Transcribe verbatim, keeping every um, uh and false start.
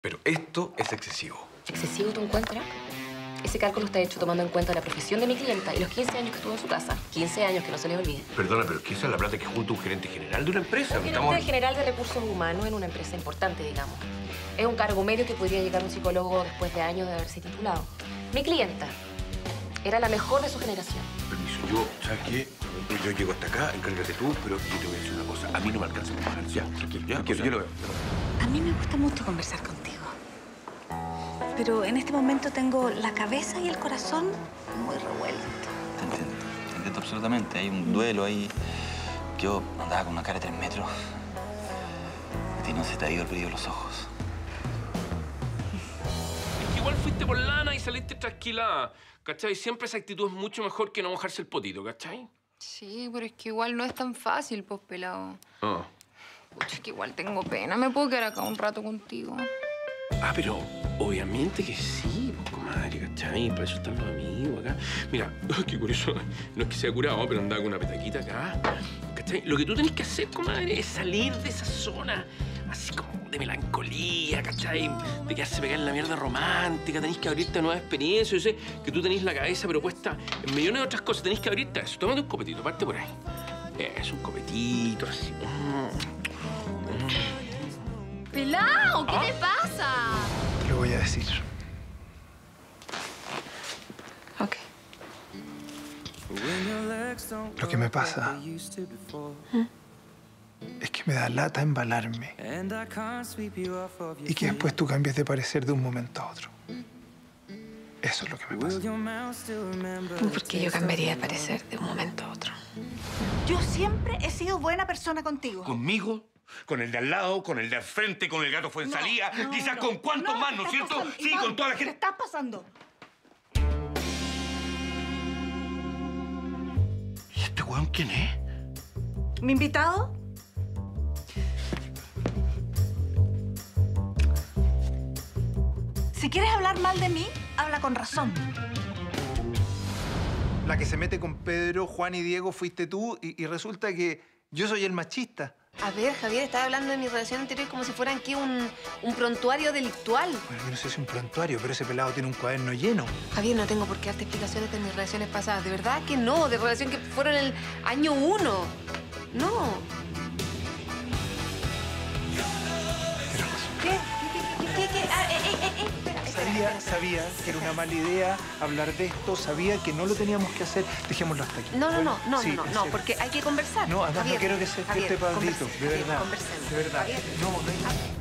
Pero esto es excesivo. ¿Excesivo tú encuentras? Ese cálculo está hecho tomando en cuenta la profesión de mi clienta y los quince años que estuvo en su casa. quince años, que no se les olvide. Perdona, pero es que esa es la plata que junta un gerente general de una empresa. Un gerente Estamos... general de recursos humanos en una empresa importante, digamos. Es un cargo medio que podría llegar a un psicólogo después de años de haberse titulado. Mi clienta era la mejor de su generación. Permiso, yo, ¿sabes qué? Yo llego hasta acá, encárgate tú, pero yo te voy a decir una cosa. A mí no me alcanza para pagar. Ya, tranquilo, ya, tranquilo, yo lo veo. A mí me gusta mucho conversar contigo. Pero en este momento tengo la cabeza y el corazón muy revueltos. Te entiendo, te entiendo absolutamente. Hay un duelo ahí. Yo andaba con una cara de tres metros. A ti no se te ha ido el brillo de los ojos. Es que igual fuiste por lana y saliste trasquilada, ¿cachai? Siempre esa actitud es mucho mejor que no mojarse el potito, ¿cachai? Sí, pero es que igual no es tan fácil, pues, pelado. Ah. Pucha, es que igual tengo pena. ¿Me puedo quedar acá un rato contigo? Ah, pero obviamente que sí, pues, comadre, ¿cachai? Para eso están los amigos acá. Mira, qué curioso, no es que sea curado, pero andaba con una petaquita acá, ¿cachai? Lo que tú tenés que hacer, comadre, es salir de esa zona así como de melancolía, ¿cachai? De quedarse pegada en la mierda romántica, tenés que abrirte a nuevas experiencias. Yo sé que tú tenés la cabeza pero puesta en millones de otras cosas, tenés que abrirte a eso. Tómate un copetito, parte por ahí. Es un copetito, así. ¡Pelao! ¿Qué ¿Ah? te pasa? Lo voy a decir. Ok. Lo que me pasa ¿Mm? es que me da lata embalarme y que después tú cambies de parecer de un momento a otro. Eso es lo que me pasa. ¿Por qué yo cambiaría de parecer de un momento a otro? Yo siempre he sido buena persona contigo. ¿Conmigo? ¿Con el de al lado? ¿Con el de al frente? ¿Con el gato Fuensalía? No, no, Quizás no. con cuántos No, más, te ¿no es estás cierto? pasando, Sí, Iván, con toda la Te gente. estás pasando. ¿Y este weón quién es? ¿Mi invitado? Si quieres hablar mal de mí, habla con razón. La que se mete con Pedro, Juan y Diego fuiste tú y, y resulta que yo soy el machista. A ver, Javier, estaba hablando de mi relación anterior como si fueran aquí un, un prontuario delictual. Bueno, yo no sé si es un prontuario, pero ese pelado tiene un cuaderno lleno. Javier, no tengo por qué darte explicaciones de mis relaciones pasadas. De verdad que no, de relación que fueron en el año uno. No. ¿Qué? ¿Qué? ¿Qué? ¿Qué? ¿Qué? Ah, eh, eh, eh, eh. Espera, espera, Sabía, espera. sabía que era una mala idea hablar de esto, sabía que no lo teníamos que hacer. Dejémoslo hasta aquí. No, no, Bueno, no, no, sí, no, en no, serio. porque hay que conversar. No, además Javier, no quiero que se Javier, esté Pablito, converse- de Javier, verdad. conversemos. De verdad. Javier. No, no hay...